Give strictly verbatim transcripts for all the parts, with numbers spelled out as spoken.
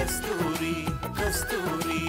Kasturi, Kasturi.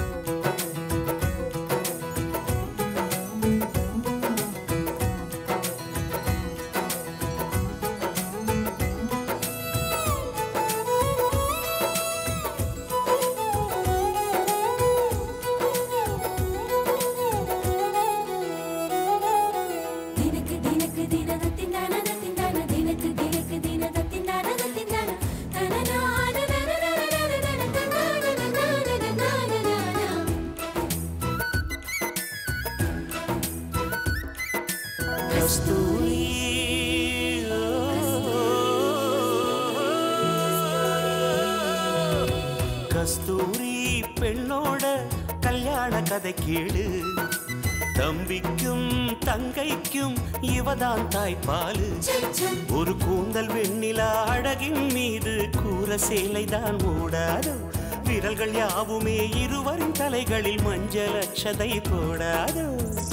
கஸ்தூரி பெண்ணோட கல்யாண கதை கேளு தம்பிக்கும் தங்கைக்கும் இவதான் தாய்ப்பாலு ஒரு கூந்தல் வெண்ணிலா அழகின் மீது கூற சேலைதான் ஓடாது விரல்கள் யாவுமே இருவரின் தலைகளில் மஞ்சள் அட்சதை போடாது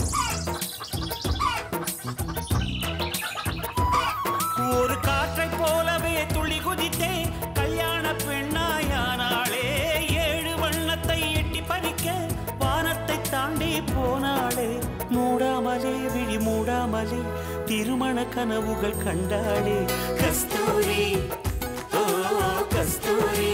ஒரு காற்றை போலவே துள்ளி குதித்தே கல்யாண பெண்ணாயானாளே ஏழு வண்ணத்தை எட்டி பறிக்க வானத்தை தாண்டி போனாளே மூடாமலே விழி மூடாமலே திருமண கனவுகள் கண்டாளே கஸ்தூரி ஓ கஸ்தூரி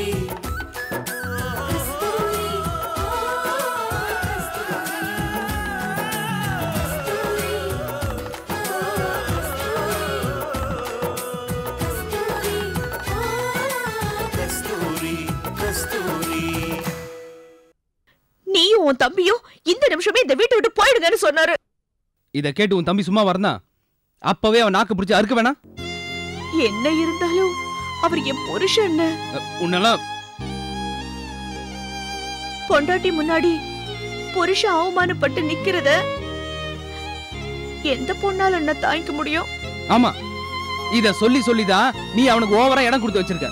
நீயும் உன் தம்பியும் இந்த நிமிஷமே இந்த வீட்டை விட்டு போயிடுங்கன்னு சொன்னாரு. இத கேட்டு உன் தம்பி சும்மா வரனா அப்பவே அவன் நாக்கு பிடிச்சு அறுக்க வேணா? என்ன இருந்தாலும் அவர் என் புருஷன். உன்னெல்லாம் பொண்டாட்டி முன்னாடி புருஷன் அவமானப்பட்டு நிக்கிறத எந்த பொண்ணால என்ன தாங்கிக்க முடியும்? ஆமா, இத சொல்லி சொல்லிதான் நீ அவனுக்கு ஓவரா இடம் கொடுத்து வச்சிருக்க.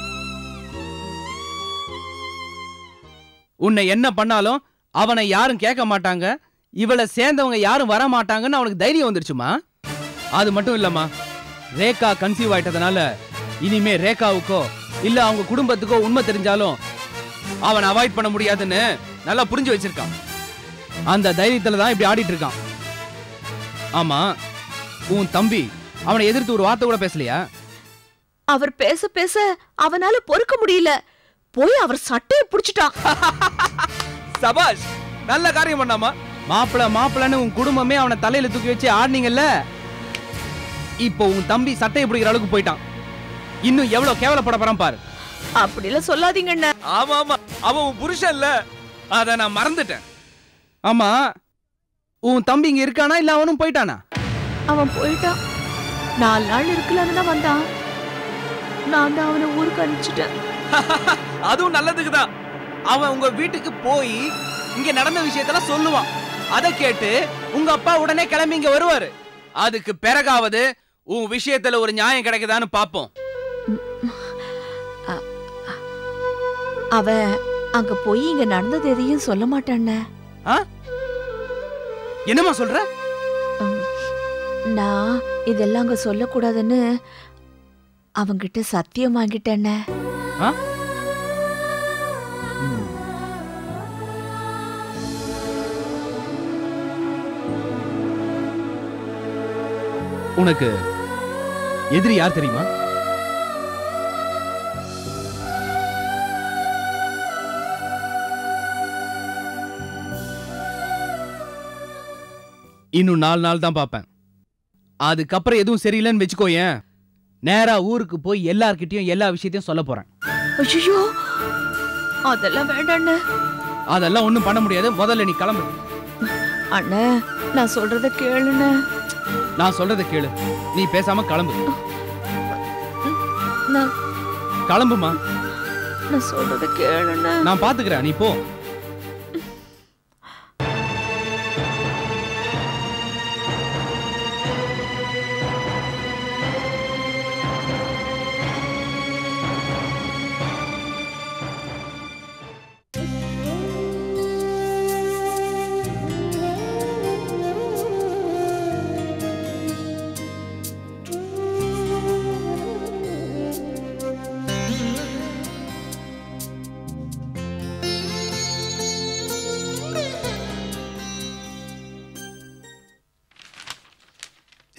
உன்னை என்ன பண்ணாலும் அவனை யாரும் கேட்க மாட்டாங்க, இவளை சேர்ந்தவங்க யாரும் வர மாட்டாங்கன்னு அவனுக்கு தைரியம் வந்துருச்சுமா. அது மட்டும் இல்லம்மா, ரேகா கன்சீவ் ஆயிட்டதுனால இனிமே ரேகாவுக்கோ இல்ல அவங்க குடும்பத்துக்கோ உண்மை தெரிஞ்சாலும் அவனை அவாய்ட் பண்ண முடியாதுன்னு நல்லா புரிஞ்சு வச்சிருக்கான். அந்த தைரியத்துல தான் இப்படி ஆடிட்டு இருக்கான். ஆமா, உன் தம்பி அவனை எதிர்த்து ஒரு வார்த்தை கூட பேசலையா? அவர் பேச பேச அவனால பொறுக்க முடியல, போய் அவர் சட்டையை புடிச்சிட்டான். சபாஷ், நல்ல காரியம் பண்ணாமா. மாப்பிள மாப்பிளன்னு உன் குடும்பமே அவனை தலையில தூக்கி வச்சு ஆடினீங்கல்ல, இப்போ உன் தம்பி சட்டையை பிடிக்கிற அளவுக்கு போயிட்டான். இன்னும் எவ்வளவு கேவலப்பட போறான் பாரு. அப்படிலாம் சொல்லாதீங்க அண்ணா. ஆமா ஆமா, அவன் உன் புருஷன் இல்ல, அத நான் மறந்துட்டேன். ஆமா, உன் தம்பி இங்க இருக்கானா இல்ல அவனும் போயிட்டானா? அவன் போயிட்டான். நாலு நாள் இருக்கலான்னு தான் வந்தான். நான் தான் அவனை ஊருக்கு அனுப்பிச்சிட்டேன். அதுவும் நல்லதுக்குதான். அவன் உங்க வீட்டுக்கு போய் இங்க நடந்த விஷயத்தெல்லாம் சொல்லுவான். அதை கேட்டு உங்க அப்பா உடனே கிளம்பி இங்க வருவாரு. அதுக்கு பிறகாவது உன் விஷயத்துல ஒரு நியாயம் கிடைக்குதான்னு பாப்போம். அவன் அங்க போய் இங்க நடந்தது எதையும் சொல்ல மாட்டான். என்னமா சொல்ற? நான் இதெல்லாம் அங்க சொல்லக்கூடாதுன்னு அவங்கிட்ட சத்தியம் வாங்கிட்டேன். உனக்கு எதிரி யார் தெரியுமா? இன்னும் நாலு நாள் தான் பாப்பேன். அதுக்கப்புறம் எதுவும் சரியில்லைன்னு வச்சுக்கோயேன், நேரா ஊருக்கு போய் எல்லார்கிட்டயும் எல்லா விஷயத்தையும் சொல்ல போறேன். ஐயோ, அதெல்லாம் வேண்டாண்ணே. அதெல்லாம் ஒண்ணும் பண்ண முடியாது. முதல்ல நீ கிளம்பு. அண்ணே, நான் சொல்றத கேளுண்ணே. நான் சொல்றத கேளு, நீ பேசாம கிளம்பு. கிளம்புமா. நான் சொல்றத கேளுண்ணே. நான் பாத்துக்கிறேன், நீ போ.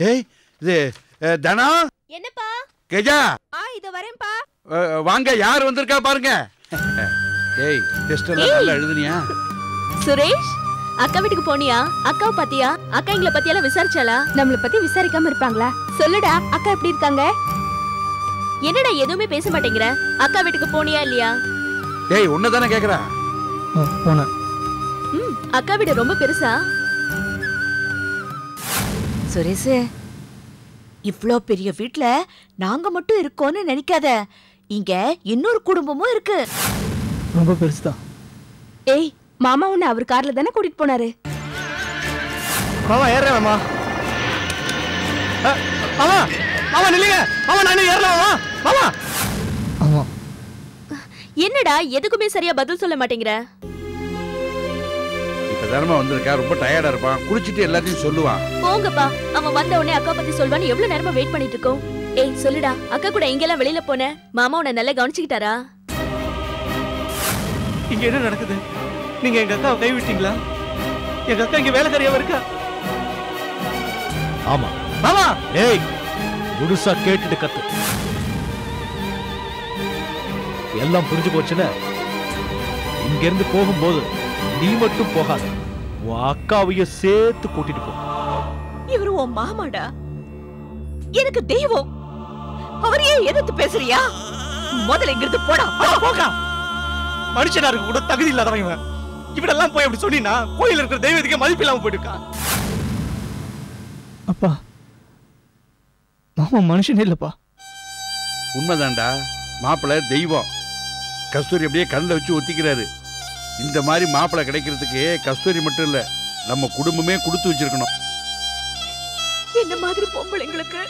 ஏய் இது தனா என்னப்பா? கெஜா. ஆ இத வரேன்ப்பா. வாங்க யார் வந்திருக்கா பாருங்க. ஏய் டெஸ்ட் எல்லாம் நல்லா எழுதுனியா? சுரேஷ் அக்கா வீட்டுக்கு போனியா? அக்காவை பாத்தியா? அக்கா எங்களை பத்தி எல்லாம் விசாரிச்சாளா? நம்மள பத்தி விசாரிக்காம இருப்பாங்களா? சொல்லுடா, அக்கா எப்படி இருக்காங்க? என்னடா எதுவுமே பேச மாட்டேங்கிற? அக்கா வீட்டுக்கு போனியா இல்லையா? ஏய் உன்னதானே கேக்குறா. போனேன். ம் அக்கா வீடு ரொம்ப பெருசா? சுரேஷ், இவ்ளோ பெரிய வீட்ல நாங்க மட்டும் இருக்கோம்னு நினைக்காத. இங்க இன்னொரு குடும்பமும் இருக்கு. ரொம்ப பெருசுதான். ஏய் மாமா உன்னை அவர் கார்ல தானே கூட்டிட்டு போனாரு. மாமா ஏறேன் மாமா. மாமா மாமா நில்லுங்க. மாமா நான் ஏறலாம் மாமா. மாமா. ஆமா. என்னடா எதுக்குமே சரியா பதில் சொல்ல மாட்டேங்கிற? இப்ப தர்மா வந்திருக்கா, ரொம்ப டயர்டா இருப்பான், குளிச்சிட்டு எல்லாத்தையும் சொல்லுவான். போங்கப்பா, அவன் வந்த உடனே அக்கா பத்தி சொல்வான்னு எவ்வளவு நேரமா வெயிட் பண்ணிட்டு இருக்கோம். ஏய் சொல்லுடா, அக்கா கூட எங்கெல்லாம் வெளியில போன? மாமா உன்னை நல்லா கவனிச்சுக்கிட்டாரா? இங்க என்ன நடக்குது? நீங்க எங்க அக்காவை கைவிட்டீங்களா? எங்க அக்கா இங்க வேலைக்காரியாவா இருக்கா? ஆமா. மாமா ஏய் முழுசா கேட்டுட்டு கத்து. எல்லாம் புரிஞ்சு போச்சுல. இங்க இருந்து போகும்போது நீ மட்டும் போகாத, உன் அக்காவையும் சேர்த்து கூட்டிட்டு போ. இவரு உன் மாமாடா, எனக்கு தெய்வம். அவர் ஏன் எதிர்த்து பேசுறியா? முதல்ல இங்கிருந்து போடா. போகா. மனுஷனா இருக்க கூட தகுதி இல்லாதவன் இவன். இப்படியெல்லாம் போய் அப்படி சொன்னா கோயில் இருக்கிற தெய்வத்துக்கு மதிப்பு இல்லாம போயிட்டு. அப்பா மாமா மனுஷனே இல்லப்பா. உண்மைதான்டா, மாப்பிள்ளை தெய்வம். கஸ்தூரி அப்படியே கண்ணில் வச்சு ஒத்திக்கிறாரு. இந்த மாதிரி மாப்பிள்ளை கிடைக்கிறதுக்கு கஸ்தூரி மட்டும் இல்ல, நம்ம குடும்பமே கொடுத்து வச்சிருக்கணும். என்ன மாதிரி பொம்பளைங்களுக்கு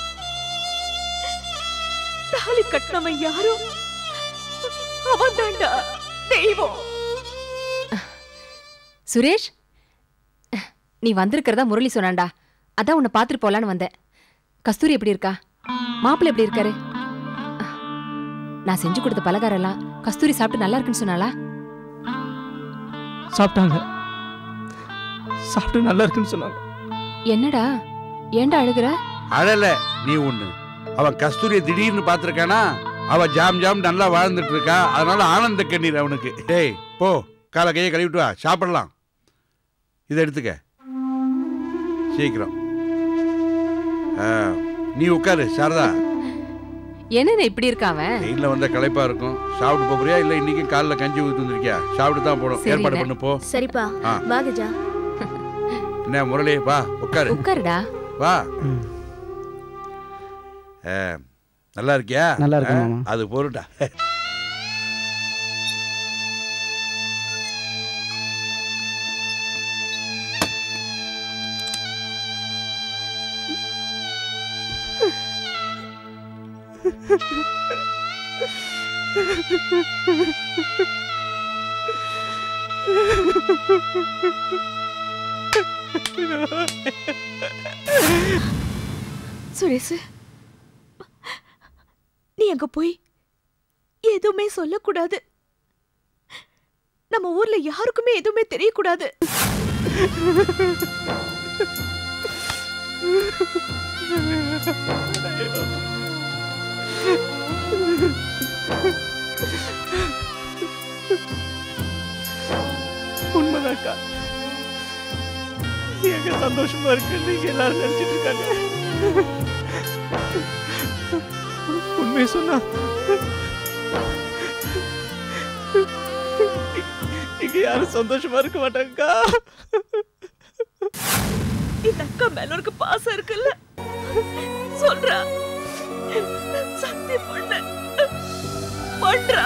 தாலி கட்டணவன் யாரும் அவன் தாண்டா தெய்வம். சுரேஷ், நீ வந்திருக்கிறதா முரளி சொன்னான்டா. அதான் உன்னை பார்த்துட்டு போலான்னு வந்தேன். கஸ்தூரி எப்படி இருக்கா? மாப்பிள்ளை எப்படி இருக்காரு? நான் செஞ்சு கொடுத்த பலகாரம் எல்லாம் கஸ்தூரி சாப்பிட்டு நல்லா இருக்குன்னு சொன்னாளா? சாப்பிட்டாங்க. சாப்பிட்டு நல்லா இருக்குன்னு சொன்னாங்க. என்னடா ஏன்டா அழுகுற? அழல நீ ஒண்ணு. அவன் கஸ்தூரியை திடீர்னு பார்த்திருக்கானா, அவ ஜாம் ஜாம் நல்லா வாழ்ந்துட்டு இருக்கா, அதனால ஆனந்த கண்ணீர் அவனுக்கு. டேய் போ, காலை கையை கழுவிட்டு வா, சாப்பிடலாம். இதை எடுத்துக்க சீக்கிரம். நீ உட்காரு சாரதா. என்ன இப்படி இருக்காவ? வெயில்ல வந்த களைப்பா இருக்கும். சாப்பிட்டு போறியா இல்ல இன்னைக்கு காலைல கஞ்சி ஊத்தி வந்திருக்கியா? சாப்பிட்டு தான் போறோம். ஏற்பாடு பண்ணு போ. சரிப்பா வா கஜா. என்ன முரளி வா உட்காரு. உட்காருடா. வா. நல்லா இருக்கியா? நல்லா இருக்கேன் மாமா. அது போறடா. சுரேஷ், நீ அங்க போய் எதுவுமே சொல்லக்கூடாது. நம்ம ஊர்ல யாருக்குமே எதுவுமே தெரியக்கூடாது. உண்மைதாக்கா, எங்க சந்தோஷமா இருக்கு நீங்க எல்லாரும் நினைச்சிட்டு இருக்காங்க. உண்மையை சொன்னா இங்க யாரும் சந்தோஷமா இருக்க மாட்டாங்கக்கா. இந்த அக்கா மேல உனக்கு பாசம் இருக்குல்ல, சொல்றா. சத்தியம் பண்ண பண்றா.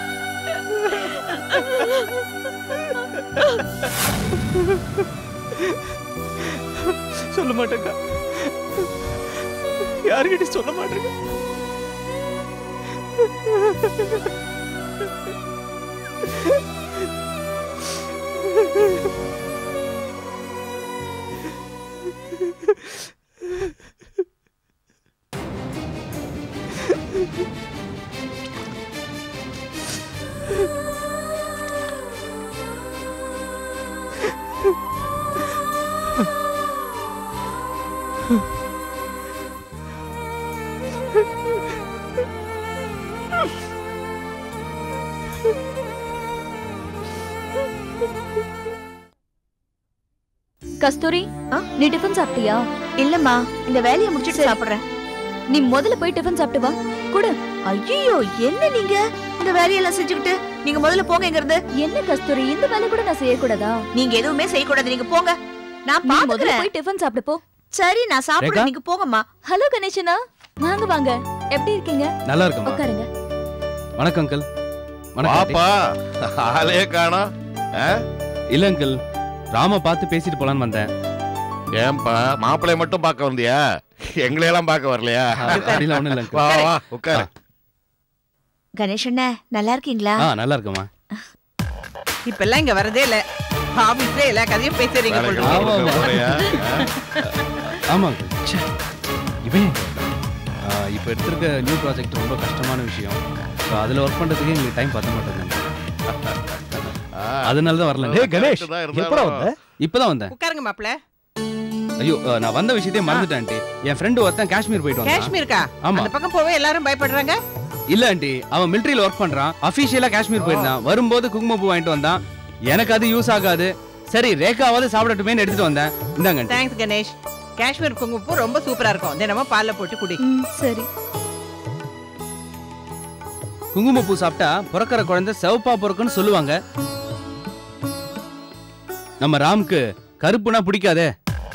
சொல்ல மாட்டேங்க, யாருக்கிட்ட சொல்ல மாட்டேங்க. கஸ்தூரி, நீ டிஃபன் சாப்பிட்டியா? இல்லம்மா, இந்த வேலையை முடிச்சிட்டு சாப்பிடுறேன். நீ முதல்ல போய் டிஃபன் சாப்பிட்டு வா. குடு. ஐயோ, என்ன நீங்க இந்த வேலையெல்லாம் செஞ்சுக்கிட்டு? நீங்க முதல்ல போங்க இங்க இருந்து. என்ன கஸ்தூரி, இந்த வேலை கூட நான் செய்யக்கூடாதா? நீங்க எதுவுமே செய்யக்கூடாது, நீங்க போங்க. நான் முதல்ல போய் டிஃபன் சாப்பிட்டு போ. சரி, நான் சாப்பிடுறேன், நீங்க போங்கம்மா. ஹலோ கணேஷனா, வாங்க வாங்க. எப்படி இருக்கீங்க? நல்லா இருக்கேன். உட்காருங்க. வணக்கம் அங்கிள். பாப்பா, ஆளே காணோம். இல்ல அங்கிள், ராம பார்த்து பேசிட்டு போலான்னு வந்தேன். ஏன்பா, மாப்பிள்ளைய மட்டும் பார்க்க வந்தியா? எங்களையெல்லாம் பார்க்க வரலையா? அப்படிலாம் ஒண்ணும் இல்ல அங்கிள். வா வா உட்காரு. கணேஷ் அண்ணா, நல்லா இருக்கீங்களா? ஆ, நல்லா இருக்கேம்மா. இப்பெல்லாம் இங்க வரதே இல்ல. ஆபீஸ்ல எல்லா கதையும் பேசுறீங்க போல. ஆமா அங்கிள். இவன் இப்போ எடுத்திருக்க நியூ ப்ராஜெக்ட் ரொம்ப கஷ்டமான விஷயம். ஸோ அதில் ஒர்க் பண்ணுறதுக்கு எங்களுக்கு டைம் பத்த மாட்டேங்குது. அதனால தான் வரல. டேய் கணேஷ், எப்படா வந்த? இப்பதான் வந்தேன். உட்காருங்க மாப்ள. ஐயோ, நான் வந்த விஷயத்தையே மறந்துட்டேன் ஆண்டி. என் ஃப்ரெண்டு ஒருத்தன் காஷ்மீர் போயிட்டு வந்தான். காஷ்மீர்க்கா? ஆமா. அந்த பக்கம் போவே எல்லாரும் பயப்படுறாங்க. இல்ல ஆண்டி, அவன் மிலிட்டரியில ஒர்க் பண்றான். அபிஷியலா காஷ்மீர் போயிருந்தான். வரும்போது குங்குமப்பூ வாங்கிட்டு வந்தான். எனக்கு அது யூஸ் ஆகாது. சரி, ரேகாவாவது சாப்பிடட்டுமேன்னு எடுத்துட்டு வந்தேன். இந்தாங்க. தேங்க்ஸ் கணேஷ். காஷ்மீர் குங்குமப்பூ ரொம்ப சூப்பரா இருக்கும். தினமும் பால்ல போட்டு குடி. சரி. குங்குமப்பூ சாப்பிட்டா பிறக்கிற குழந்தை சிவப்பா பிறக்குன்னு சொல்லுவாங்க. நம்ம ராம்க்கு கருப்புனா பிடிக்காதே.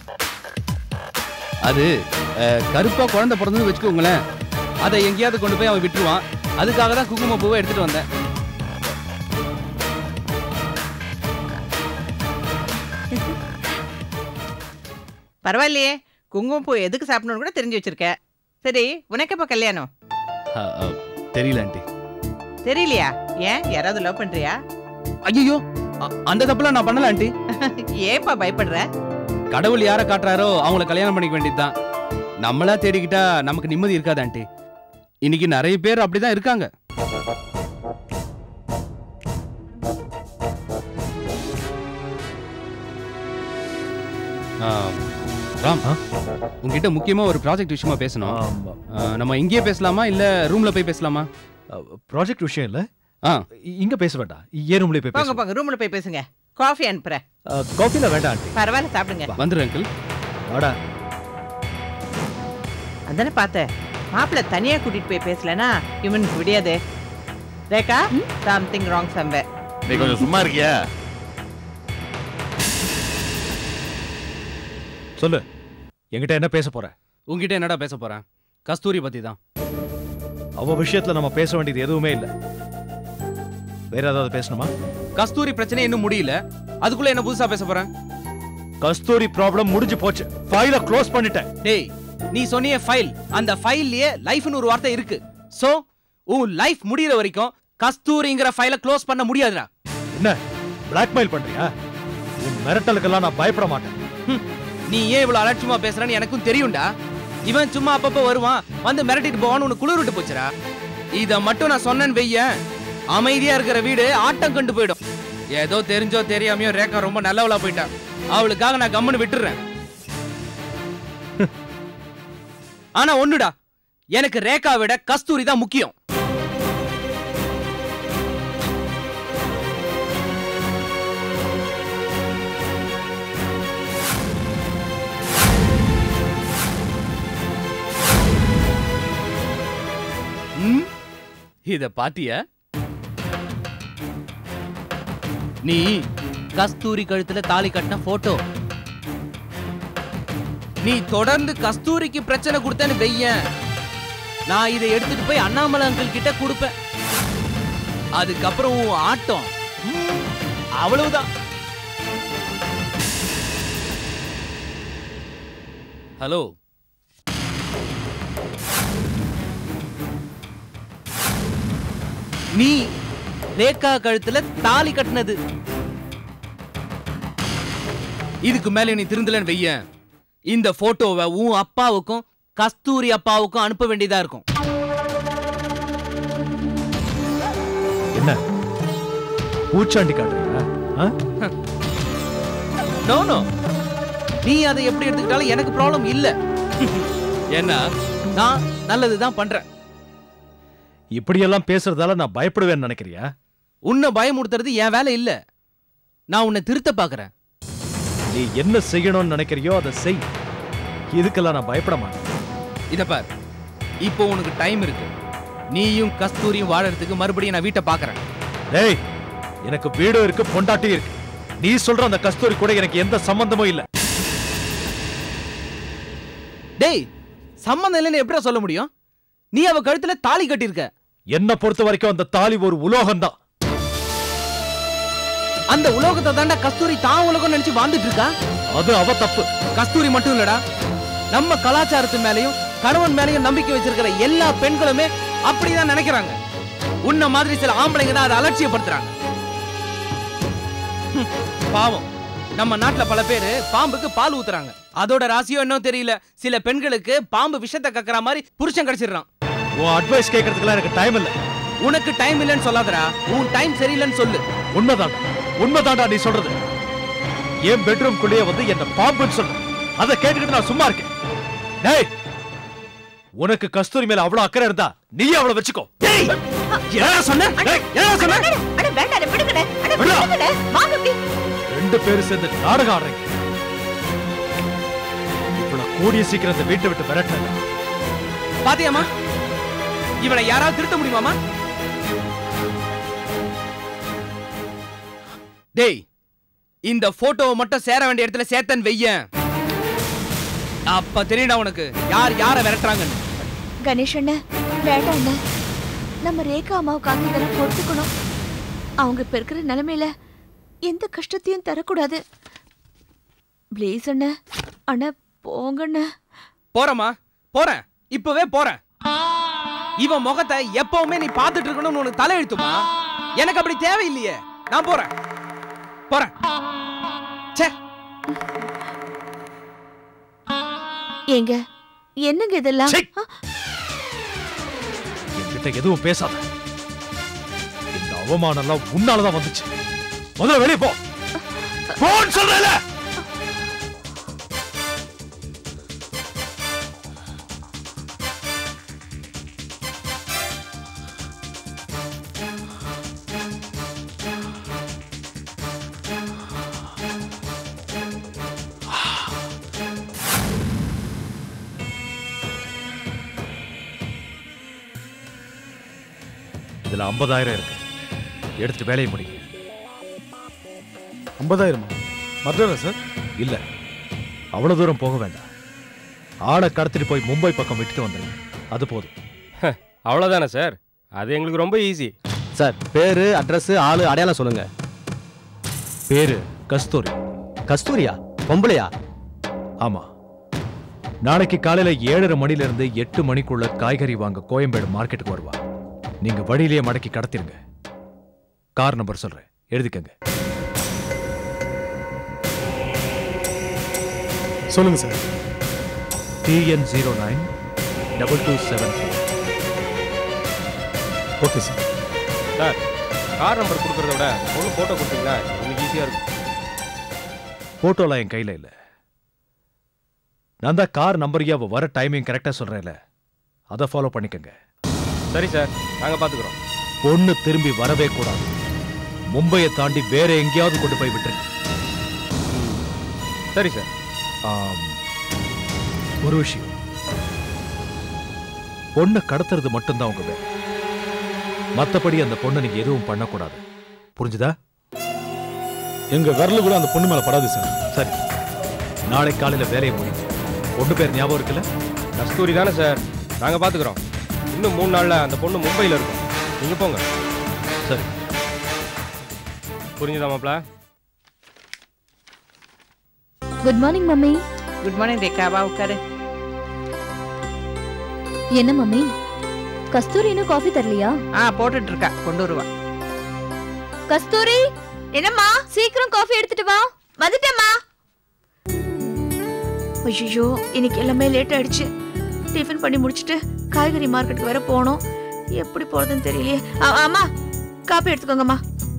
அது கருப்பா குழந்தை பிறந்து வச்சுக்கோங்களேன். அதை எங்கேயாவது கொண்டு போய் அவன் விட்டுருவான். அதுக்காக தான் குங்குமப்பூவை எடுத்துட்டு வந்தேன். பரவாயில்லையே, குங்குமப்பூ எதுக்கு சாப்பிடணும்னு கூட தெரிஞ்சு வச்சிருக்க. சரி, உனக்கு எப்ப கல்யாணம்? தெரியல ஆண்டி. தெரியலையா? ஏன், யாராவது லவ் பண்றியா? ஐயோ, அந்த தப்புலாம் நான் பண்ணல ஆண்டி. ஏப்பா பயப்படுற? கடவுள் யாரை காட்டுறாரோ அவங்கள கல்யாணம் பண்ணிக்க வேண்டியதுதான். நம்மளா தேடிக்கிட்டா நமக்கு நிம்மதி இருக்காது ஆண்டி. இன்னைக்கு நிறைய பேர் அப்படிதான் இருக்காங்க. ராம், உங்ககிட்ட முக்கியமா ஒரு ப்ராஜெக்ட் விஷயமா பேசணும். நம்ம இங்கேயே பேசலாமா இல்ல ரூம்ல போய் பேசலாமா? ப்ராஜெக்ட் விஷயம் இல்ல, ஆ இங்க பேச வேண்டாம். ஏ ரூம்ல போய் பேசுங்க. போங்க, ரூம்ல போய் பேசுங்க. காஃபி அனுப்புறேன். காஃபில வேண்டாம் ஆண்டி. பரவாயில்ல, சாப்பிடுங்க. வந்துரு அங்கிள். வாடா. அதானே பார்த்தேன். மாப்பிள்ள தனியா கூட்டிட்டு போய் பேசலனா இவனுக்கு விடியாதே. Rekha, something wrong somewhere. நீ கொஞ்சம் சும்மா இருக்கியா? சொல்லு, என்கிட்ட என்ன பேச போற? உங்ககிட்ட என்னடா பேச போறேன்? கஸ்தூரி பத்தி தான். அவ விஷயத்துல நம்ம பேச வேண்டியது எதுவுமே இல்ல. வேற ஏதாவது பேசணுமா? கஸ்தூரி பிரச்சனை இன்னும் முடியல, அதுக்குள்ள என்ன புதுசா பேச போறேன்? கஸ்தூரி ப்ராப்ளம் முடிஞ்சு போச்சு. ஃபைலை க்ளோஸ் பண்ணிட்டேன். டேய், நீ சொன்னிய ஃபைல், அந்த ஃபைல்லயே லைஃப்னு ஒரு வார்த்தை இருக்கு. சோ உன் லைஃப் முடியற வரைக்கும் கஸ்தூரிங்கற ஃபைலை க்ளோஸ் பண்ண முடியாதுடா. என்ன பிளாக்மெயில் பண்றியா? உன் மிரட்டலுக்கெல்லாம் நான் பயப்பட மாட்டேன். நீ ஏன் இவ்வளவு அலட்சியமா பேசுறன்னு எனக்கும் தெரியும்டா. இவன் சும்மா அப்பப்ப வருவான், வந்து மிரட்டிட்டு போவான்னு உனக்கு குளிர் விட்டு போச்சுடா. இத மட்டும் நான் சொன்னேன்னு வெய்ய, அமைதியா இருக்கிற வீடு ஆட்டம் கண்டு போயிடும். ஏதோ தெரிஞ்சோ தெரியாமையோ ரேகா ரொம்ப நல்லவளா போயிட்டா. அவளுக்காக நான் கம்முன்னு விட்டுறேன். ஆனா ஒண்ணுடா, எனக்கு ரேகா விட கஸ்தூரி தான் முக்கியம். இத பாத்தியா? நீ கஸ்தூரி கழுத்துல தாலி கட்டின போட்டோ. நீ தொடர்ந்து கஸ்தூரிக்கு பிரச்சனை கொடுத்தேன்னு வெய்யேன், நான் இதை எடுத்துட்டு போய் அண்ணாமலை அங்கிள் கிட்ட கொடுப்பேன். அதுக்கப்புறம் உன் ஆட்டம் அவ்வளவுதான். ஹலோ, நீ ரேகா கழுத்துல தாலி கட்டினது. இதுக்கு மேல நீ திருந்தலன்னு வெய்யேன், இந்த போட்டோவை உன் அப்பாவுக்கும் கஸ்தூரி அப்பாவுக்கும் அனுப்ப வேண்டியதா இருக்கும். என்ன பூச்சாண்டி காட்டுறீங்க? நோ நோ, நீ அதை எப்படி எடுத்துக்கிட்டாலும் எனக்கு ப்ராப்ளம் இல்ல. ஏன்னா நான் நல்லதுதான் பண்றேன். இப்படியெல்லாம் பேசுறதால நான் பயப்படுவேன்னு நினைக்கிறியா? உன்னை பயமுடுத்துறது என் வேலை இல்ல. நான் உன்னை திருத்த பாக்குறேன். நீ என்ன செய்யணும்னு நினைக்கிறியோ அதை செய். இதுக்கெல்லாம் நான் பயப்பட மாட்டேன். இத பார், இப்போ உனக்கு டைம் இருக்கு. நீயும் கஸ்தூரியும் வாழறதுக்கு மறுபடியும் நான் வீட்டை பாக்குறேன். டேய், எனக்கு வீடும் இருக்கு, பொண்டாட்டியும் இருக்கு. நீ சொல்ற அந்த கஸ்தூரி கூட எனக்கு எந்த சம்பந்தமும் இல்ல. டேய், சம்பந்தம் இல்லைன்னு எப்படி சொல்ல முடியும்? நீ அவ கழுத்துல தாலி கட்டியிருக்க. என்ன பொறுத்த வரைக்கும் அந்த தாலி ஒரு உலோகம் தான். அந்த உலோகத்தை தாண்டா கஸ்தூரி தான் உலகம் நினைச்சு வாழ்ந்துட்டு இருக்கா. அது அவ தப்பு. கஸ்தூரி மட்டும் இல்லடா, நம்ம கலாச்சாரத்து மேலையும் கணவன் மேலையும் நம்பிக்கை வச்சிருக்கிற எல்லா பெண்களுமே அப்படிதான் நினைக்கிறாங்க. உன்ன மாதிரி சில ஆம்பளைங்க தான் அதை அலட்சியப்படுத்துறாங்க. பாவம், நம்ம நாட்டுல பல பேரு பாம்புக்கு பால் ஊத்துறாங்க. அதோட ராசியோ இன்னும் தெரியல, சில பெண்களுக்கு பாம்பு விஷத்தை கக்கற மாதிரி புருஷன் கிடைச்சிடுறான். உன் அட்வைஸ் கேட்கறதுக்குலாம் எனக்கு டைம் இல்ல. உனக்கு டைம் இல்லைன்னு சொல்லாதடா, உன் டைம் சரியில்லைன்னு சொல்லு. உண்மைதான், உண்மைதான்டா நீ சொல்றது. என் பெட்ரூம் குள்ளேயே வந்து என்ன பாம்புன்னு சொல்ற, அதை கேட்டுக்கிட்டு நான் சும்மா இருக்கேன். டேய், உனக்கு கஸ்தூரி மேல அவ்வளவு அக்கறை இருந்தா நீ அவளை வச்சுக்கோ. ரெண்டு பேரும் சேர்ந்து நாடகம் ஆடுறீங்க. இவ்வளவு கூடிய சீக்கிரம் இந்த வீட்டை விட்டு விரட்ட. பாத்தியாமா, இவனை யாராவது திருத்த முடியுமாமா? டேய், இந்த போட்டோவை மட்டும் சேர வேண்டிய இடத்துல சேத்தன் வெய்யன். அப்ப தெரியுடா உனக்கு யார் யார விரட்டுறாங்கன்னு. கணேஷ் அண்ணா, வேண்டாம் அண்ணா. நம்ம ரேகா அம்மாவுக்காக இதெல்லாம் பொறுத்துக்கணும். அவங்க இப்ப இருக்கிற நிலைமையில எந்த கஷ்டத்தையும் தரக்கூடாது. ப்ளீஸ் அண்ணா. அண்ணா போங்க அண்ணா. போறமா, போறேன், இப்பவே போறேன். இவன் முகத்தை எப்பவுமே நீ பாத்துட்டு இருக்கணும்னு உனக்கு தலையெழுத்துமா? எனக்கு அப்படி தேவையில்லையே. நான் போறேன் போறேன். ஏங்க, என்னங்க இதெல்லாம்? என்கிட்ட எதுவும் பேசாத. இந்த அவமானம் எல்லாம் உன்னாலதான் வந்துச்சு. முதல்ல வெளியே போ. போன்னு சொல்றேல. இதுல ஐம்பதாயிரம் இருக்கு, எடுத்துட்டு வேலையை முடியும். ஐம்பதாயிரமா? மதுரை சார்? இல்ல, அவ்வளவு தூரம் போக வேண்டாம். ஆளை கடத்திட்டு போய் மும்பை பக்கம் விட்டுட்டு வந்துருங்க, அது போதும். அவ்வளவுதானே சார்? அது எங்களுக்கு ரொம்ப ஈஸி சார். பேரு, அட்ரஸ், ஆளு, அடையாளம் சொல்லுங்க. பேரு கஸ்தூரி. கஸ்தூரியா? பொம்பளையா? ஆமா. நாளைக்கு காலையில ஏழரை மணில இருந்து எட்டு மணிக்குள்ள காய்கறி வாங்க கோயம்பேடு மார்க்கெட்டுக்கு வருவா. நீங்க வழியிலேயே மடக்கி கடத்திருங்க. கார் நம்பர் சொல்றேன், எழுதிக்கங்க. சொல்லுங்க sir. TN zero nine double two seven three. Okay sir. Sir, car number கொடுக்கறத விட ஒன்று போட்டோ கொடுத்தீங்களா உங்களுக்கு ஈஸியா இருக்கும். போட்டோலாம் என் கையில இல்ல. நான் தான் கார் நம்பரையும் அவ வர டைமிங் கரெக்டா சொல்றேன்ல, அதை ஃபாலோ பண்ணிக்கங்க. சரி சார், நாங்க பாத்துக்கிறோம். பொண்ணு திரும்பி வரவே கூடாது. மும்பையை தாண்டி வேற எங்கேயாவது கொண்டு போய் விட்டுருங்க. சரி சார். ஒரு விஷயம், பொண்ணை கடத்துறது மட்டும்தான் உங்க வேலை. மத்தபடி அந்த பொண்ணை நீங்க எதுவும் பண்ணக்கூடாது, புரிஞ்சுதா? எங்க விரல் கூட அந்த பொண்ணு மேல படாது சார். சரி, நாளை காலையில வேலையை முடியும். பொண்ணு பேர் ஞாபகம் இருக்குல்ல? கஸ்தூரி தானே சார்? நாங்க பாத்துக்கிறோம். இன்னும் மூணு நாள்ல அந்த பொண்ணு மும்பையில இருக்கும். நீங்க போங்க. சரி, புரிஞ்சுதா மாப்ள? Good morning mummy. Good morning Rekha, வா உட்காரு. என்ன மம்மி, கஸ்தூரி இன்னும் காஃபி தரலையா? ஆ, போட்டுட்டு இருக்கா, கொண்டு வருவா. கஸ்தூரி, என்னம்மா? சீக்கிரம் காஃபி எடுத்துட்டு வா. வந்துட்டேம்மா. ஐயோ, இன்னைக்கு எல்லாமே லேட் ஆயிடுச்சு. டிஃபன் பண்ணி முடிச்சிட்டு காய்கறி மார்க்கெட்டுக்கு வர போனோம். எப்படி போறதுன்னு தெரியலையே. அம்மா, காப்பி எடுத்துக்கோங்கம்மா.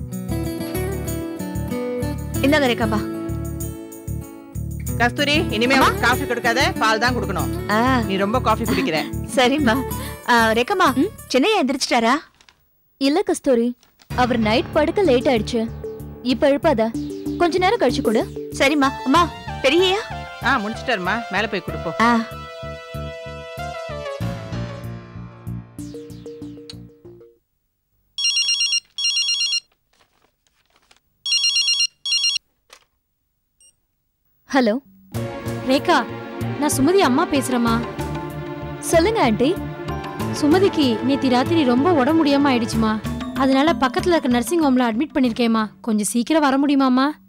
இந்தாங்க ரேகாப்பா. கஸ்தூரி, இனிமே காஃபி கொடுக்காத, பால் தான் கொடுக்கணும். நீ ரொம்ப காஃபி குடிக்கிற. சரிம்மா. ரேகாமா, சென்னையா எந்திரிச்சிட்டாரா? இல்ல கஸ்தூரி, அவர் நைட் படுக்க லேட் ஆயிடுச்சு. இப்ப எழுப்பாத. கொஞ்ச நேரம் கழிச்சு கொடு. சரிம்மா. அம்மா பெரியயா? ஆ முடிச்சிட்டாருமா, மேலே போய் கொடுப்போம். ஆ ஹலோ ரேகா, நான் சுமதி அம்மா பேசுறேம்மா. சொல்லுங்க ஆண்டி. சுமதிக்கு நேத்தி ராத்திரி ரொம்ப உடம்பு முடியாம ஆயிடுச்சுமா. அதனால பக்கத்துல இருக்க நர்சிங் ஹோம்ல அட்மிட் பண்ணிருக்கேம்மா. கொஞ்சம் சீக்கிரம் வர முடியுமாம்மா?